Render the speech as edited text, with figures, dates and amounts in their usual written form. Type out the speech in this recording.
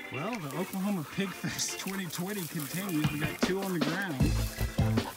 Well, the Oklahoma Pig Fest 2020 continues. We got 2 on the ground.